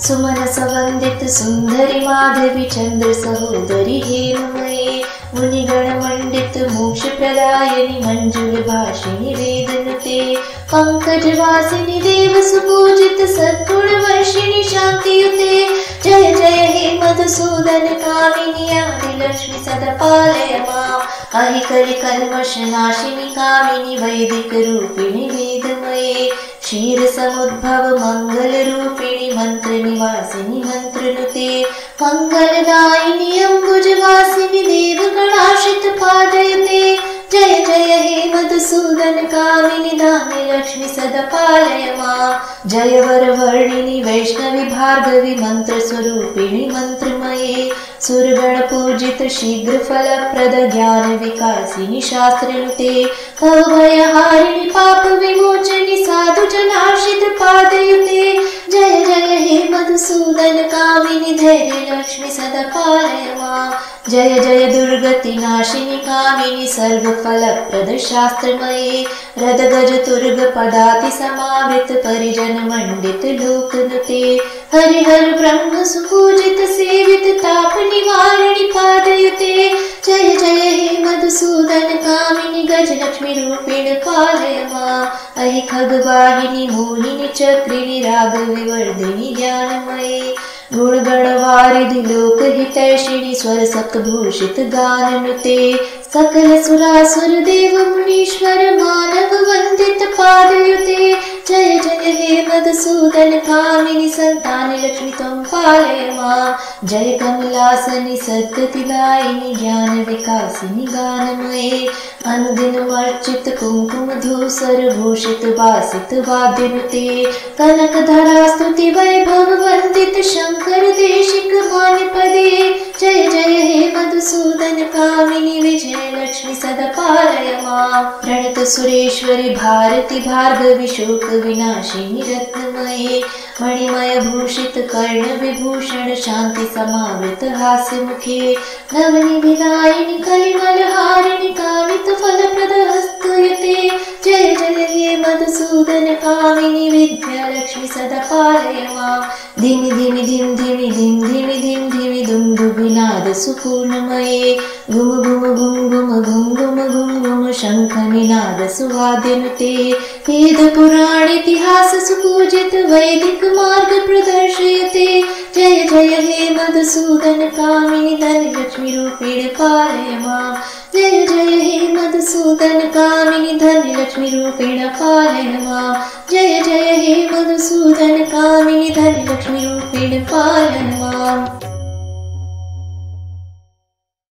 सुमनस वंदित सुंदरी माधवी चंद्र सहोदरी हेममये मुनिगण मंडित मोक्ष प्रदायिनी मंजुल भाषिणी वेदनुते पंकज वासिनी देव सुपूजित सद्गुण वर्षिणी शांतियुते जय जय हे मधुसूदन कामिनी आदि लक्ष्मी सदा पालय माम् अहि कलि कल्मष नाशिनी कामिनी वैदिक रूपिणी वेदमये क्षीर समुद्भव मंगल रूपिणी मंत्र निवासिनी मंत्रनुते मंगलदायिनी अंबुज वासिनी देव गणाश्रित पादयुते जय जय हे मधुसूदन कामिनी धामे लक्ष्मी सदा पालय माम् जय वर वर्णिनी वैष्णवी भार्गवी मंत्र स्वरूपिणी मंत्रमये सुरगण पूजित शीघ्र फलप्रद ज्ञान विकासिनी शास्त्रनुते भवभयहारिणी पाप विमोचनी साधु जनार्षित पादयुते जय जय हे मधुसूदन कामिनी धैर्य लक्ष्मी सदा पालय माम् जय जय दुर्गति नाशिनी कामिनी सर्व फलप्रद शास्त्रमये रद गज तुर्ग पदाति समावृत परिजन मंडित लोकनुते हरिहर ब्रह्म सुपूजित सेवित ताप निवारिणी पादयुते जय जय हे मधुसूदन कामिनी गज लक्ष्मी रूपिण पालय माम् अहि खगवाहिनी मोहिनी चक्रिणी राग विवर्धिनी ज्ञानमये गुणगण वारिधि लोक हितैषिणी स्वर सप्तभूषित गाननुते सकल सुरासुर देव मुनीश्वर मानव वंदित पादयुते जय जय हे मधुसूदन कामिनी संतान लक्ष्मी त्वं पालय माम् जय कमलासनि सद्गतिदायिनी ज्ञान विकासिनी गानमये अनुदिन अर्चित कुंकुम धूसर भूषित वासित वाद्यनुते कनक धरा स्तुति वैभव वंदित शंकर देशिक भानुपदे जय जय हे मधुसूदन कामिनी विजय लक्ष्मी सदा पालय माम् प्रणत सुरेश्वरी भारती भार्गवी शोक विनाशिनी रत्नमये मणिमय भूषित कर्ण विभूषण शांति समावृत हास्य मुखे नवनिधिदायिनी कलिमल हारिणी कामित फलप्रद हस्तयुते जय जय हे मधुसूदन कामिनी विद्या लक्ष्मी सदा पालय माम् धिमि धिमि धिम धिमि धिम धिमि धिम धिमि दुम दुभिनाद सुपूर्णमये घुम घुम घुम घुम घुम घुम घुम घुम शंख निनाद सुवाद्यनुते वेद पुराण इतिहास सुपूजित वैदिक मार्ग प्रदर्शयते जय जय हे मधुसूदन कामिनी धन लक्ष्मी रूपिण पालय माम् जय जय हे मधुसूदन कामिनी धन लक्ष्मी रूपिण पालय माम् जय जय हे मधुसूदन कामिनी धन लक्ष्मी रूपिण पालय माम्।